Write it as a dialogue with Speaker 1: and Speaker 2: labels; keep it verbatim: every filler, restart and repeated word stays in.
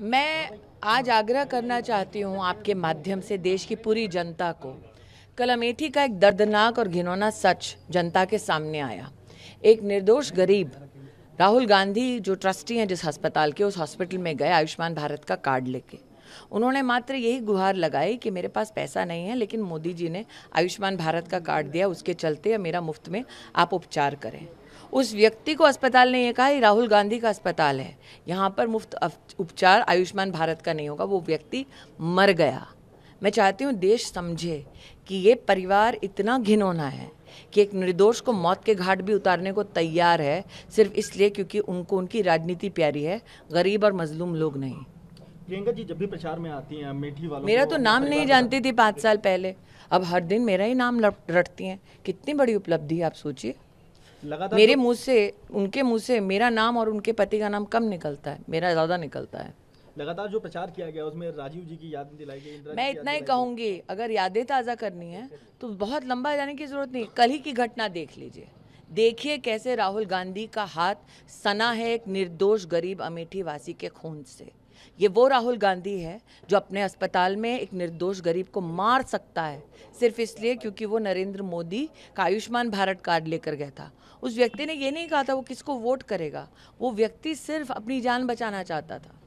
Speaker 1: मैं आज आग्रह करना चाहती हूँ आपके माध्यम से देश की पूरी जनता को। कल अमेठी का एक दर्दनाक और घिनौना सच जनता के सामने आया। एक निर्दोष गरीब राहुल गांधी जो ट्रस्टी हैं जिस अस्पताल के, उस हॉस्पिटल में गए आयुष्मान भारत का कार्ड लेके। उन्होंने मात्र यही गुहार लगाई कि मेरे पास पैसा नहीं है, लेकिन मोदी जी ने आयुष्मान भारत का कार्ड दिया, उसके चलते मेरा मुफ्त में आप उपचार करें। उस व्यक्ति को अस्पताल ने यह कहा ये राहुल गांधी का अस्पताल है, यहाँ पर मुफ्त उपचार आयुष्मान भारत का नहीं होगा। वो व्यक्ति मर गया। मैं चाहती हूँ देश समझे कि ये परिवार इतना घिनौना है कि एक निर्दोष को मौत के घाट भी उतारने को तैयार है, सिर्फ इसलिए क्योंकि उनको उनकी राजनीति प्यारी है, गरीब और मजलूम लोग नहीं।
Speaker 2: प्रियंका जी जब भी प्रचार में आती हैं अमेठी वालों
Speaker 1: मेरा तो नाम नहीं जानती थी पाँच साल पहले, अब हर दिन मेरा ही नाम रटती हैं। कितनी बड़ी उपलब्धि है आप सोचिए। मेरे मुंह से उनके मुंह से मेरा नाम और उनके पति का नाम कम निकलता है, मेरा ज़्यादा निकलता है।
Speaker 2: लगातार जो प्रचार किया गया उसमें राजीव जी की याद दिलाई गई।
Speaker 1: मैं इतना ही कहूँगी, अगर यादें ताज़ा करनी है तो बहुत लंबा जाने की ज़रूरत नहीं, कल ही की घटना देख लीजिए। देखिए कैसे राहुल गांधी का हाथ सना है एक निर्दोष गरीब अमेठी वासी के खून से। ये वो राहुल गांधी है जो अपने अस्पताल में एक निर्दोष गरीब को मार सकता है, सिर्फ इसलिए क्योंकि वो नरेंद्र मोदी का आयुष्मान भारत कार्ड लेकर गया था। उस व्यक्ति ने ये नहीं कहा था वो किसको वोट करेगा, वो व्यक्ति सिर्फ अपनी जान बचाना चाहता था।